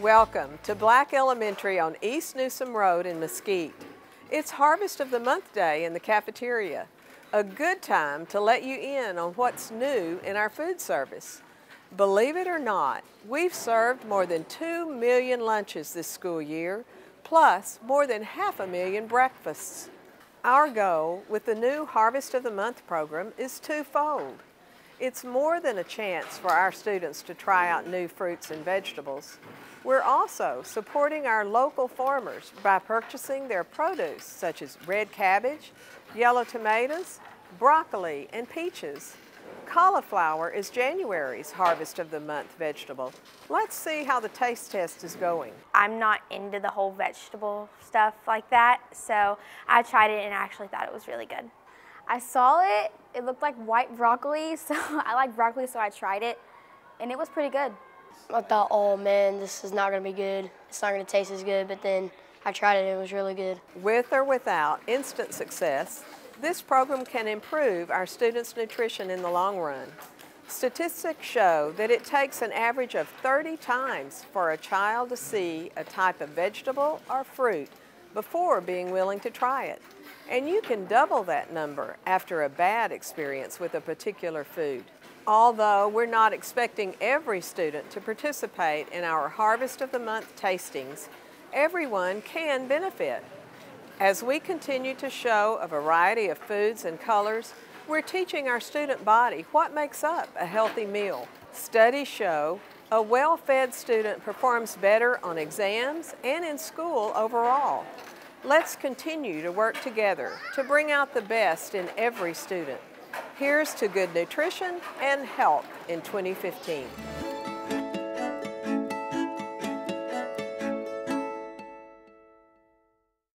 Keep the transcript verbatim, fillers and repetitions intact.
Welcome to Black Elementary on East Newsom Road in Mesquite. It's Harvest of the Month Day in the cafeteria, a good time to let you in on what's new in our food service. Believe it or not, we've served more than two million lunches this school year, plus more than half a million breakfasts. Our goal with the new Harvest of the Month program is twofold. It's more than a chance for our students to try out new fruits and vegetables. We're also supporting our local farmers by purchasing their produce such as red cabbage, yellow tomatoes, broccoli, and peaches. Cauliflower is January's Harvest of the Month vegetable. Let's see how the taste test is going. I'm not into the whole vegetable stuff like that, so I tried it and I actually thought it was really good. I saw it, it looked like white broccoli, so I like broccoli, so I tried it, and it was pretty good. I thought, oh man, this is not gonna be good. It's not gonna taste as good, but then I tried it and it was really good. With or without instant success, this program can improve our students' nutrition in the long run. Statistics show that it takes an average of thirty times for a child to see a type of vegetable or fruit before being willing to try it. And you can double that number after a bad experience with a particular food. Although we're not expecting every student to participate in our Harvest of the Month tastings, everyone can benefit. As we continue to show a variety of foods and colors, we're teaching our student body what makes up a healthy meal. Studies show a well-fed student performs better on exams and in school overall. Let's continue to work together to bring out the best in every student. Here's to good nutrition and health in twenty fifteen.